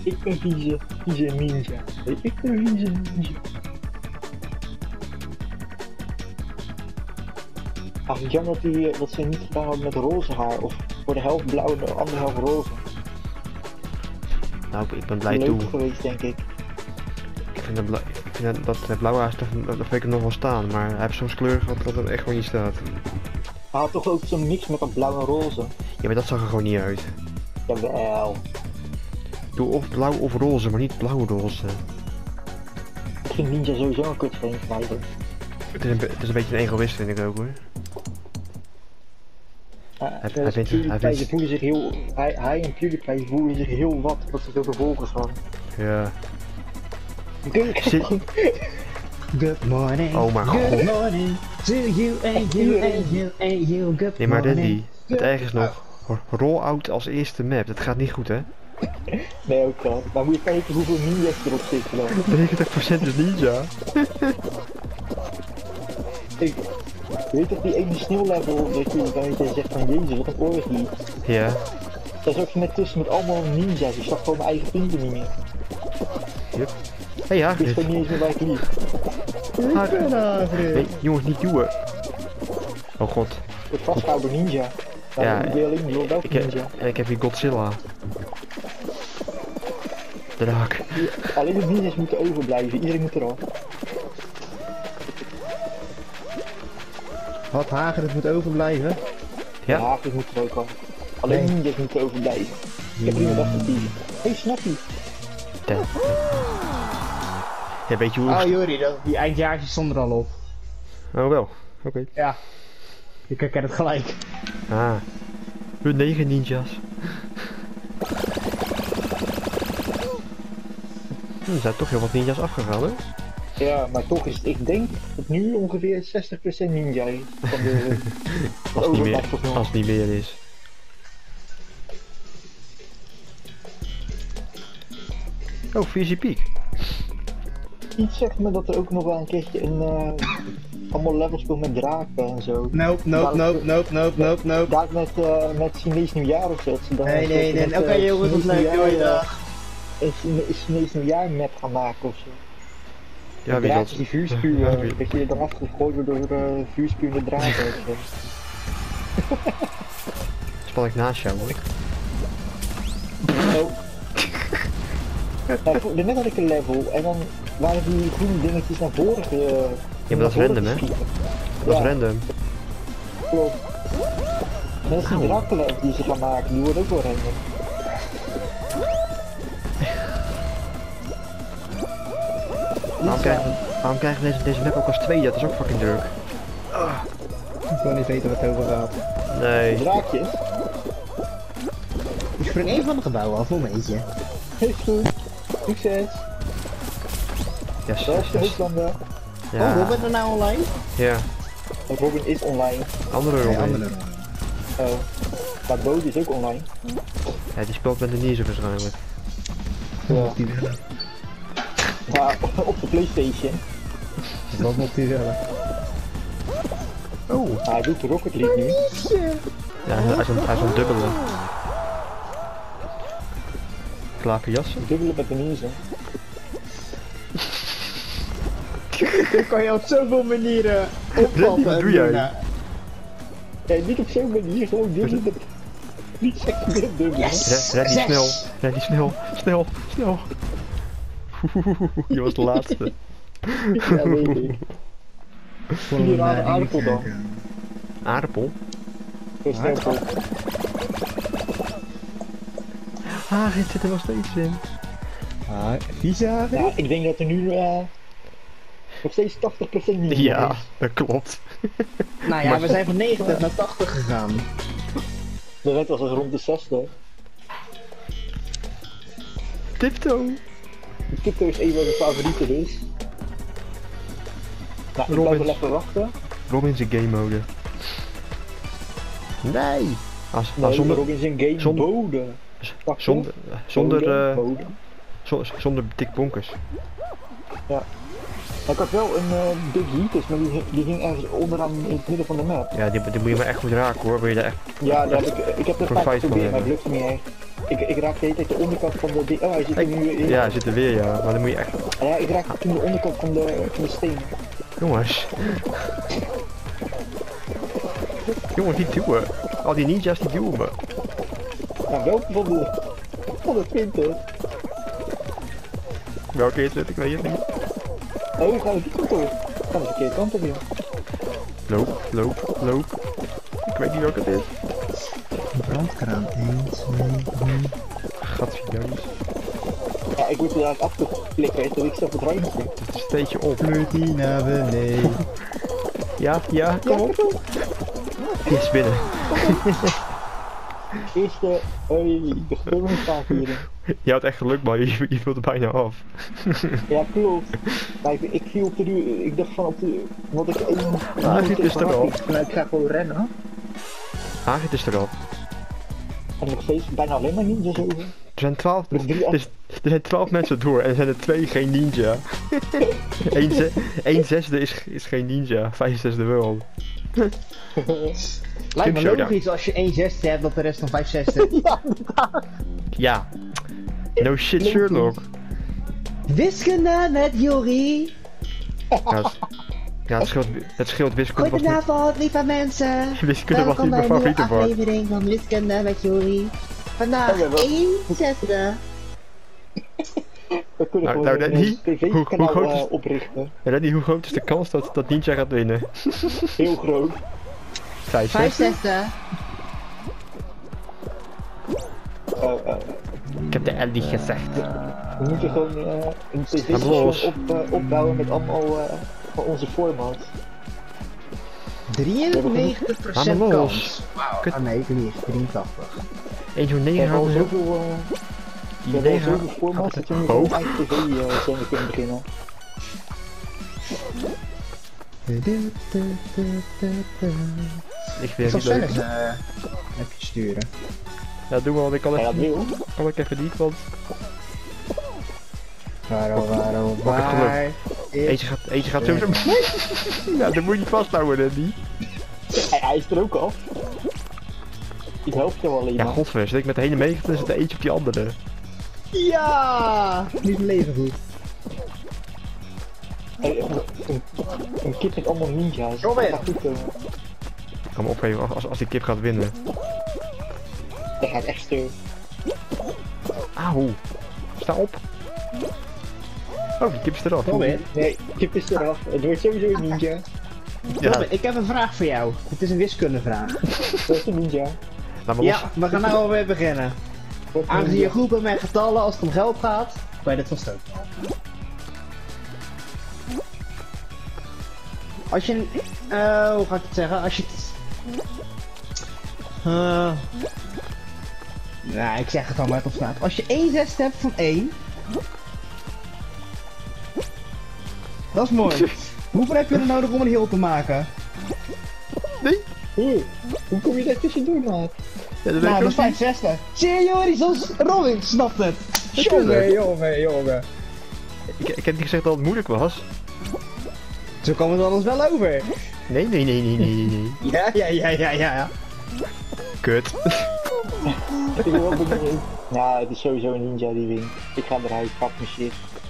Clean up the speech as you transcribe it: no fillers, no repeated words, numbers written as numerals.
Ik ben vieze ninja. Ik ben vieze ninja. Ach, jammer dat ze niet gedaan hadden met roze haar. Of voor de helft blauw en de andere helft roze. Nou, ik ben blij Leuk toe. geweest, denk ik. Ik vind dat blauwe haar, dat vind ik er nog wel staan. Maar hij heeft zo'n kleur gehad dat het echt gewoon niet staat. Hij had toch ook zo'n mix met dat blauw en roze? Ja, maar dat zag er gewoon niet uit. Jawel. Doe of blauw of roze, maar niet blauw-roze. Ik vind ninja sowieso een kutveen sniper. Het is een beetje een egoïst, vind ik ook hoor. Hij voelen zich heel... Hij en PewDiePie voelen zich heel wat ze zoveel volgers hadden. Ja. Good morning. Oh mijn god. Good morning to you and you and you and you. Good Nee, maar morning. Randy, het erg is nog. Roll-out als eerste map, dat gaat niet goed hè? Nee, ook wel. Maar moet je kijken hoeveel ninjas erop zitten dan. 90% is ninja. Ik weet toch die ene sneeuwlevel dat je zegt van jezus, wat een orgie. Ja. Daar zat je net tussen met allemaal ninjas, ik zag gewoon mijn eigen punten niet meer. Yep. Hey ja, Ik wist gewoon niet eens meer waar ik liep. Nee, jongens, niet duwen. Oh god. Ik word vastgehouden door ninja. Nou, Ja, ik weet alleen niet welke ninja. Ik heb hier Godzilla. Draak. Alleen de ninjas moeten overblijven, iedereen moet eraf. Wat Hagen, het moet overblijven. Ja, Ja? Hagels moeten er ook af. Alleen Nee. ninjas moeten overblijven. Ik heb iemand afgetiefd. Hey, Snappy. Ja, weet je hoe... Oh Jori, die eindjaartjes stonden er al op. Oh wel, oké. Ja. Ik herken het gelijk. Ah. We 9 ninjas. Er zijn toch heel wat ninjas afgegaan hè? Ja, maar toch is het, ik denk dat nu ongeveer 60% ninja is. Van de Als het niet meer, overblijfsel van- als het niet meer is. Oh, Fizzy Peak. Iets zegt me dat er ook nog wel een keertje allemaal levels speelt met draken en zo. Nope. Daar met Chinees nieuwjaar of zo. dat ze dan Nee, een nee, soort nee. met, Oké jongens, wat Chinees leuk. nieuwjaar, Doei dag. Een Chinees nieuwjaar map gaan maken of zo. Ja, wie Draakjes dat? die vuurspuwen, Ja, wie- dat je er dan afgegooid wordt door vuurspuwende draken of zo. Span ik naast jou hoor. Oh. Nou, net had ik een level en dan waren die groene dingetjes naar voren Ja, maar dat is random hè? Dat is Ja. random. Klopt. Net als die drakenlevels die ze gaan maken, die worden ook wel random. Waarom krijgen we deze map ook als tweede? Dat is ook fucking druk. Ik wil niet weten wat het over gaat. Nee. Draakjes. Ik spring één van de gebouwen af, momentje. Heel goed. Succes. Yes, Daar is de yes. hoofdlander. Oh, Ja. Robin er nou online? Ja. Robin is online. Andere Nee, Robin. andere. Oh. Maar Bodie is ook online. Ja, die speelt met de Niezer waarschijnlijk. Ja. Maar op de PlayStation. Wat moet hij willen? Oh. Hij doet Rocket League nu. Ja, hij is aan het dubbelen. Klaverjassen? Dubbelen met de Niese. Dit kan je op zoveel manieren Randy, opvatten. wat doe jij? Ja, niet op zo'n manier, gewoon dubbelen met... Niet zeggen met dubbelen. Yes! Ren die Yes! snel. Ren die snel. Snel. Snel. Je was de laatste. Ja, weet ik. Jullie waren aardappel dan. Aardappel? Zo snel toch. Ah, dit zit er nog steeds in. Ah, vieze Hagen? Ja, ik denk dat er nu nog steeds 80% niet Ja, is. dat klopt. Nou ja, Maar- we zijn van 90 naar 80 gegaan. De red was dus rond de 60. Tiptoe. Crypto is een van de favorieten dus. Nou, ik blijf Robin. wel even wachten. Robin in game mode. Nee. Als, Nee, zonder, Robin is in game zonder- mode. Wacht, zonder, hoor. zonder, Mode. zonder dik bonkers. Maar ik had wel een Big Heaters, maar die ging ergens onderaan in het midden van de map. Ja, die moet je maar echt goed raken hoor. Wil je daar echt... Ja, daar heb ik heb er Voor vaak vijf geprobeerd, man maar het lukt niet echt. Ik raak de hele tijd de onderkant van de... Oh, hij zit er nu in. Ja, hij zit er weer, ja. Maar dan moet je echt... Ja, ik raak toen de onderkant van de steen. Jongens. Jongens, die duwen. Al die ninjas die duwen me. Nou, welke van de 20? Welke is het? Ik weet het niet. Oh, we gaan die kant op. We gaan de verkeerde kant op, joh. Loop, loop, loop. Ik weet niet welke het is. Brandkraan. 1, 2, 3. Gadverdamme. Ja, ik moet er eigenlijk af te klikken, zodat ik zelf het ruimte. Het is een steentje op. Vloeit die naar beneden. Ja, ja, kom op. Die is binnen. Eerste... Hoi, de storm staat hier. Je had echt geluk, man. Je vult er bijna af. Ja, klopt. Maar ik viel op de duur, ik dacht van op de... Want ik één... Agit is er al. Ik ga gewoon rennen. Agit is er al. En nog steeds bijna alleen maar ninjas over. Er zijn 12, Met drie af- er zijn 12 mensen door en er zijn er 2 geen ninja. 1 zesde is geen ninja, 5 zesde wel. Lijkt me Showdown. logisch als je 1 zesde hebt dat de rest van 5 zesde. Ja, inderdaad. Ja. No shit Sherlock. Wiskunde met Jori. Ja, het scheelt wiskunde was niet... Goedenavond, lieve mensen. Wiskunde was Welkom niet bij mijn een nieuwe favoriete vak. aflevering van Wiskunde met Jori. Vandaag Oké, wel. 1 zesde. We kunnen Nou, gewoon nou, een Danny, hoe tv-kanaal groot is- oprichten. Reddy, hoe groot is de kans dat Ninja gaat winnen? Heel groot. 5 5 zesde? zesde. Ik heb de L niet gezegd. We moeten gewoon een Ga tv-station los. opbouwen met allemaal van onze formats. 93% Laat me los. kans. Wauw. Kut. Ah nee, ik niet. 83. Eén zo'n We 9 hebben al hadden ze. zoveel, Die we hebben al 9 zoveel formats dat we nu Oh. gewoon een eigen tv-zender kunnen beginnen. Ik Ik vind zal het niet leuk. zelfs even sturen. Ja, doe maar, want ik kan Ja, dat even, wil. kan ik even niet, want Waar eentje gaat sowieso... Nou, dan moet je niet vasthouden, Reddy. Hij is er ook af. Ik help je wel Ja, iemand. godver, zit ik met de hele meegte, dan zit er eentje op die andere. Ja! Niet leven goed. Hey, een kip met allemaal ninja's. Robin. Dat gaat goed komen. Ik ga me opgeven als die kip gaat winnen. Dat gaat echt stuk. Auw. Sta op. Oh, die kip is eraf. Robin, Nee, kip is eraf. Het wordt sowieso een ninja. Ja, Robin, ik heb een vraag voor jou. Het is een wiskundevraag. Dat is een ninja. laat me los. Ja, we gaan nou alweer beginnen. Dat is een Aangezien je ninja. goed bent met getallen als het om geld gaat, kan je dit van steun. Als je... hoe ga ik het zeggen? Als je... nou, ik zeg het al maar het op staat. Als je 1 zesde hebt van 1... Dat is mooi. Hoeveel heb je er nodig om een heel te maken? Hoe kom je daar tussendoor, maat? Ja, dat weet Nou, ik dat is ook 5 zesde. Zie je, Joris, zoals Robin snapt het. Jongen. Ik heb niet gezegd dat het moeilijk was. Zo komen we alles wel over. Nee. Ja. Kut. Ik ben wel benieuwd. Nou, het is sowieso een ninja die wint. Ik ga eruit, pak mijn shit.